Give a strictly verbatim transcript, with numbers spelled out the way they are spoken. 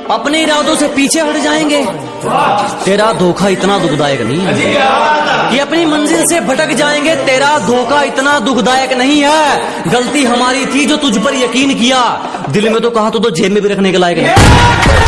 अपने इरादों से पीछे हट जाएंगे। तेरा धोखा इतना दुखदायक नहीं है कि अपनी मंजिल से भटक जाएंगे। तेरा धोखा इतना दुखदायक नहीं है। गलती हमारी थी जो तुझ पर यकीन किया। दिल में तो कहा तो, तो जेब में भी रखने के लायक नहीं।